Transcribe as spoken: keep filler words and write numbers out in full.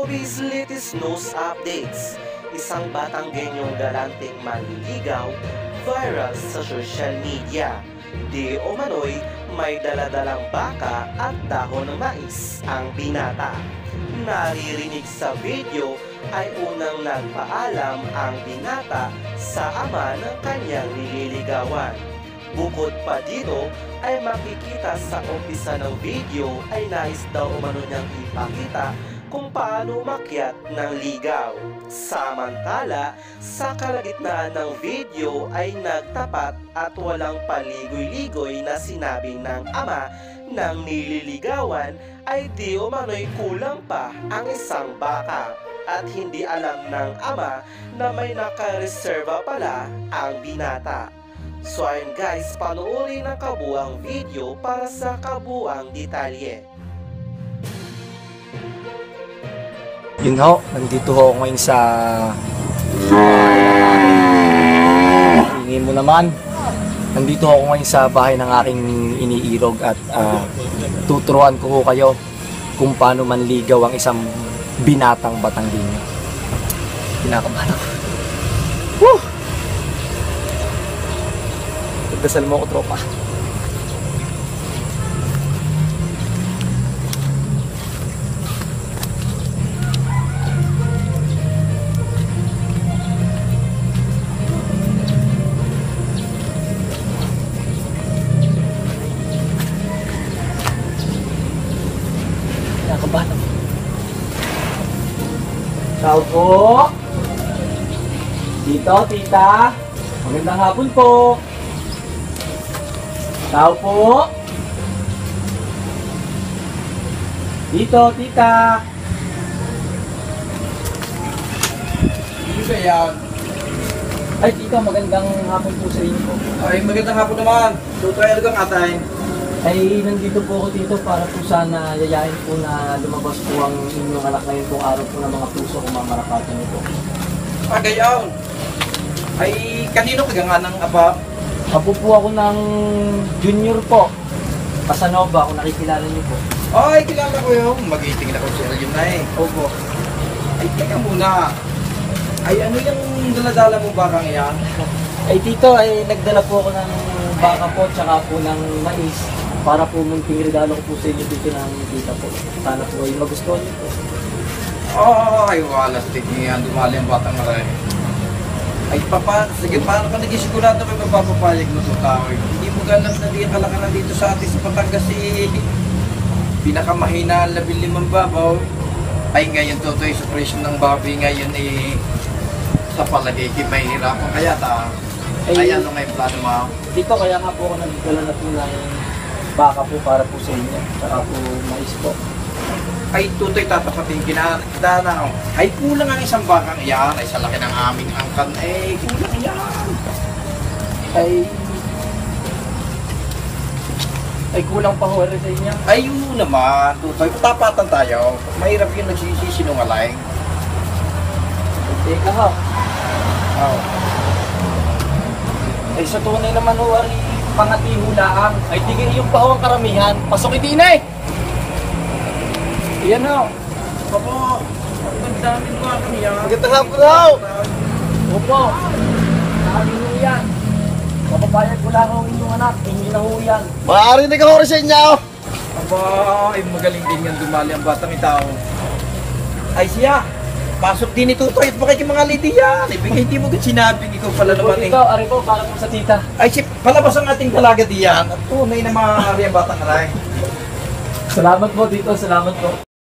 Showbiz latest news updates. Isang batang genyong galanting manliligaw viral sa social media. Di umano'y may daladalang baka at dahon ng mais ang binata. Naririnig sa video ay unang nagpaalam ang binata sa ama ng kanyang nililigawan. Bukod pa dito ay makikita sa umpisa ng video ay nais daw umano niyang ipakita kung paano umakyat ng ligaw. Samantala, sa kalagitnaan ng video ay nagtapat at walang paligoy-ligoy na sinabi ng ama ng nililigawan ay di umano'y kulang pa ang isang baka at hindi alam ng ama na may nakareserva pala ang binata. So ayun guys, panoorin ang kabuang video para sa kabuang detalye. Yun ho, nandito ho ngayon sa hingin mo naman. Nandito ho ngayon sa bahay ng aking iniirog at uh, tuturuan ko ho kayo kung paano manligaw ang isang binatang Batanggino. Kinakabahan ako. Woo! Pagdasal mo ako, tropa. Kinakabahan ako. Tao po. Dito, tita. Magandang hapon po. Tao po. Dito, tita. Hindi ba yan? Ay, tita, magandang hapon po sa inyo po. Ay, magandang hapon naman. Tutoy alagang atay. Ay, nandito po ako dito para po sana yayain po na lumabas po ang inyong anak ngayon pong araw po ng mga puso kung mamarapatan niyo po. Ah, gayaw. Ay, kanino kagangan ng apa? Apo po ako ng junior po. Casanova, kung nakikilala niyo po. Ay, kilala ko yun. Mag-iiting na ko siya yun na eh. Opo. Ay, teka muna. Ay, ano yung daladala mo bakang yan? Ay, tito, ay nagdala po ako ng baka po, tsaka po ng mais para po munting regalo ko po sa inyo dito ng tita po. Sana po ay magustuhan niyo po. Oh, ay, walas. Tignan yan. Dumali ang batang maray. Ay, papa, sige, paano ka naging sigurado may mapapapayag mo sa tao? Hindi mo ganap na di kalakalan dito sa atin sa Batangas si pinakamahina ang labing limang babaw. Ay, ngayon totoy sa presyo ng baboy ngayon eh sa palagay ki may hirapan kaya ta. Ay, ay ano nga yung plano mo? Dito, kaya nga po ako nagdala na po ng baka po para po sa inyo, tsaka po mais po. Ay, tutoy tatapatin kinakita na. Ay, kulang ang isang bakang iyan. Ay, sa laki ng aming angkan. Eh, kulang yan. Ay, ay kulang pa ho rin sa inyo. Ay, yun naman. Tutoy, tapatan tayo. Mahirap yung nagsisisinungaling. Teka ho. Oh. Ay, sa tunay naman ho, ay pangatihulaan. Ay, tigil yung pa ho ang karamihan. Pasok itin eh! Iyan ho. Papo, ang daming bakang yan. Magandang hapon ho! Opo. Sabi ho yan. Kapapayag ko lang ang inyong anak. Inyo na ho yan. Makarinig ako rin sa inyo! Aba, ay magaling din yan dumali ang batang itao. Ay siya, pasok din ni Tutoy at bakit yung mga lady yan. Ibigay hindi mo gan sinabing ikaw pala naman eh. Dito, ari po, para po sa tita. Ay si, palabas ang ating dalaga diyan at tunay na mga ari ang batang aray. Salamat po dito, salamat po.